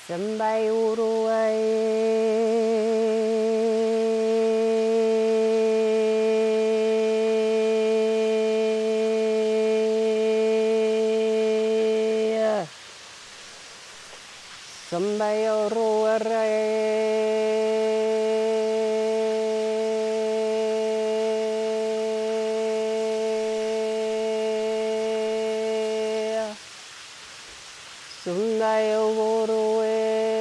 Sambai uruai Sambai uruai Sundai uruai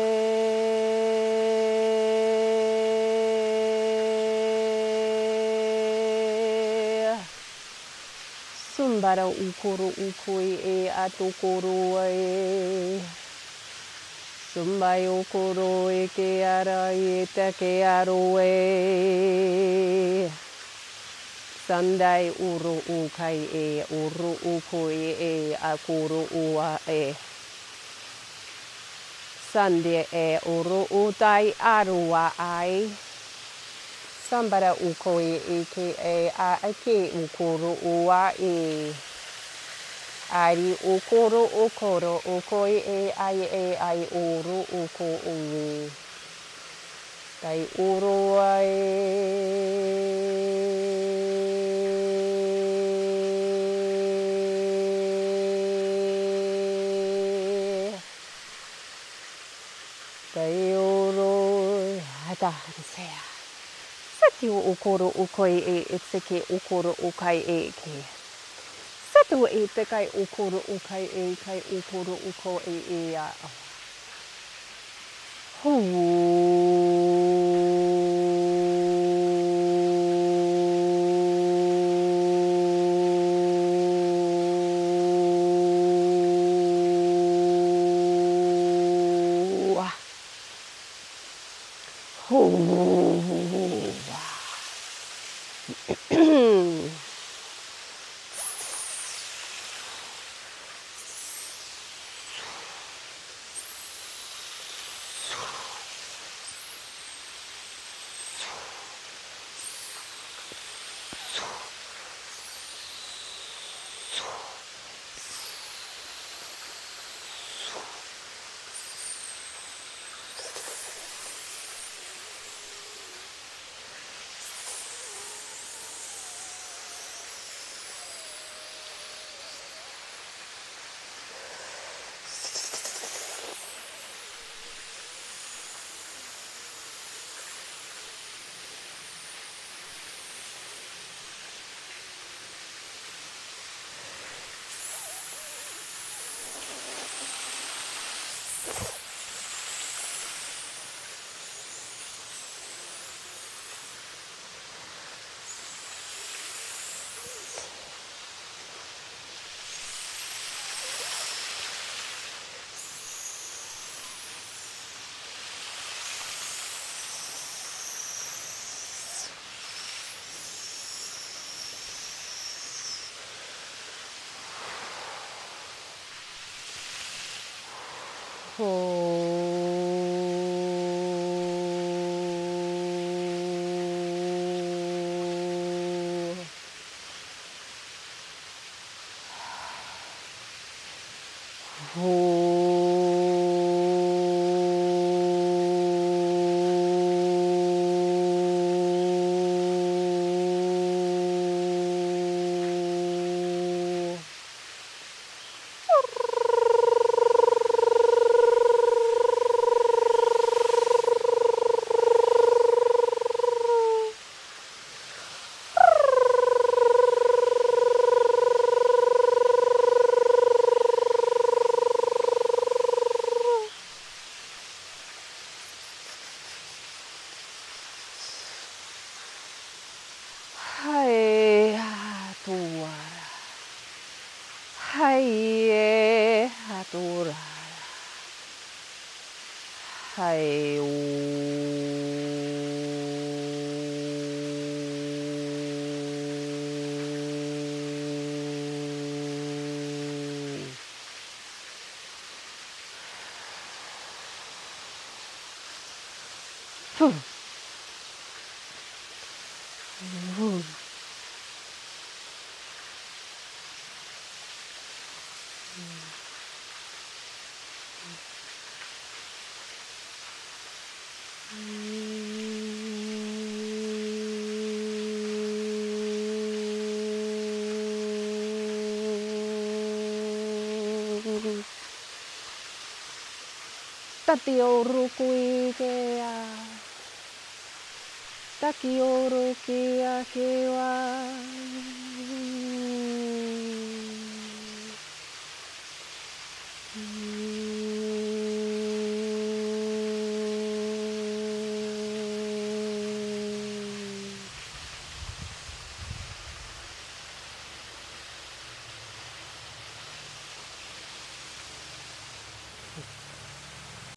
Sumbara ukuru ukui atukuru Sumbai ukuru ke ara te ke aroe Sandai uru ukai uru ukui akuru ua Sande uru utai arua ai Sambara ukoi ke ake ukuru ua Ari ukuru ukoi ai uru uku Tai uru Tai uru hata sea Sati ukuru ukoi itseke ukuru ukai ke Satu te kai ukuru ukai kai ukuru uko a. Tati o rukui ke a. Taki o ruki a ke wa.